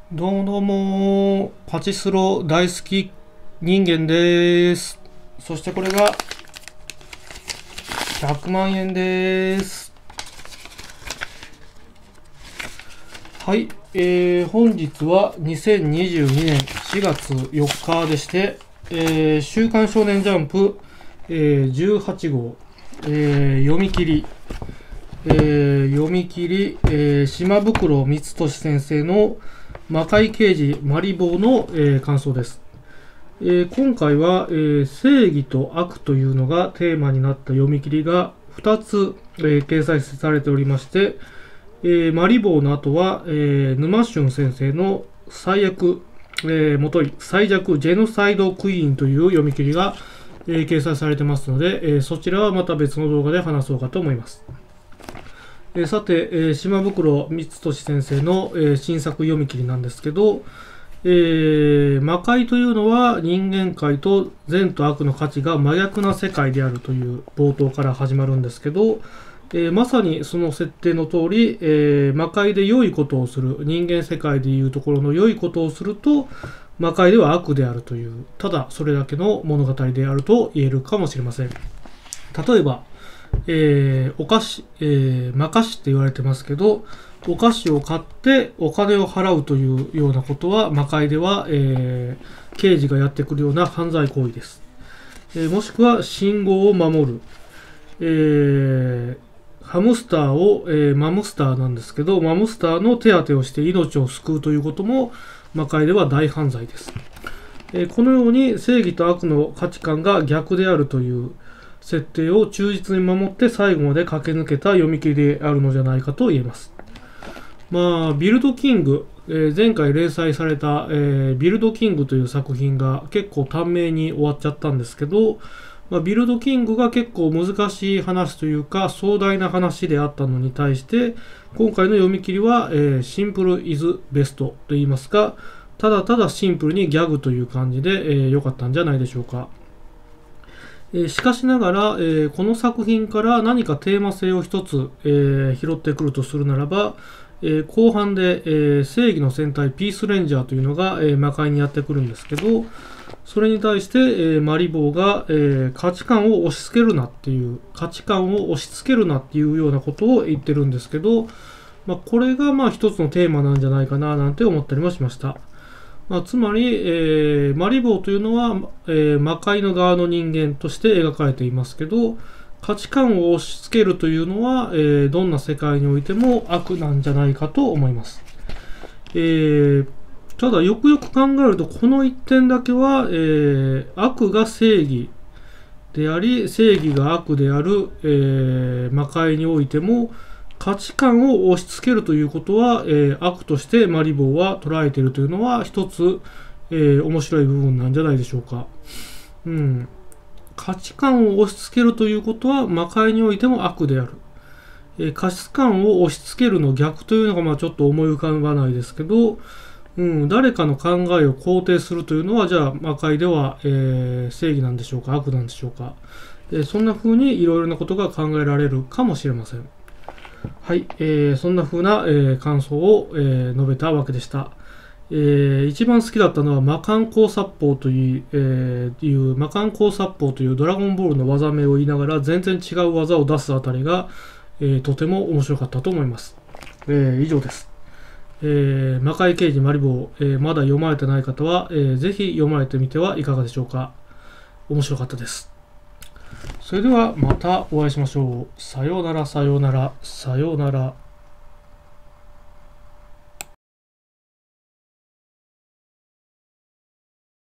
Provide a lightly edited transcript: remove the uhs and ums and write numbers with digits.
どうもどうも、パチスロ大好き人間です。そしてこれが100万円です。はい、本日は2022年4月4日でして、週刊少年ジャンプ、18号、読み切り、島袋光俊先生の魔界刑事マリボーの、感想です。今回は、正義と悪というのがテーマになった読み切りが2つ、掲載されておりまして、マリボーの後は、沼俊先生の最悪、もとい最弱ジェノサイドクイーンという読み切りが、掲載されてますので、そちらはまた別の動画で話そうかと思います。さて、島袋光俊先生の、新作読み切りなんですけど、魔界というのは人間界と善と悪の価値が真逆な世界であるという冒頭から始まるんですけど、まさにその設定の通り、魔界で良いことをする、人間世界でいうところの良いことをすると魔界では悪であるという、ただそれだけの物語であると言えるかもしれません。例えばお菓子、魔菓子って言われてますけど、お菓子を買ってお金を払うというようなことは魔界では、刑事がやってくるような犯罪行為です。もしくは信号を守る、ハムスターを、マムスターなんですけど、マムスターの手当てをして命を救うということも魔界では大犯罪です。このように正義と悪の価値観が逆であるという設定を忠実に守って最後まで駆け抜けた読み切りであるのじゃないかと言えます。ビルドキング、前回連載された、ビルドキングという作品が結構短命に終わっちゃったんですけど、ビルドキングが結構難しい話というか壮大な話であったのに対して、今回の読み切りは、シンプルイズベストと言いますか、ただただシンプルにギャグという感じで良かったんじゃないでしょうか。しかしながら、この作品から何かテーマ性を一つ、拾ってくるとするならば、後半で、正義の戦隊ピースレンジャーというのが、魔界にやってくるんですけど、それに対して、マリボーが、価値観を押し付けるなっていう、価値観を押し付けるなっていうようなことを言ってるんですけど、これが一つのテーマなんじゃないかななんて思ったりもしました。つまり、マリボーというのは、魔界の側の人間として描かれていますけど、価値観を押し付けるというのは、どんな世界においても悪なんじゃないかと思います。ただよくよく考えるとこの一点だけは、悪が正義であり正義が悪である、魔界においても価値観を押し付けるということは、悪としてマリボーは捉えているというのは一つ、面白い部分なんじゃないでしょうか。価値観を押し付けるということは魔界においても悪である。価値観を押し付けるの逆というのがちょっと思い浮かばないですけど、誰かの考えを肯定するというのはじゃあ魔界では、正義なんでしょうか、悪なんでしょうか。そんな風にいろいろなことが考えられるかもしれません。はい、そんな風な、感想を、述べたわけでした。一番好きだったのは魔漢光殺法という、魔漢光殺法というドラゴンボールの技名を言いながら全然違う技を出すあたりが、とても面白かったと思います。以上です。魔界刑事マリボー、まだ読まれてない方は、ぜひ読まれてみてはいかがでしょうか。面白かったです。それではまたお会いしましょう。さようなら、さようなら、さようなら。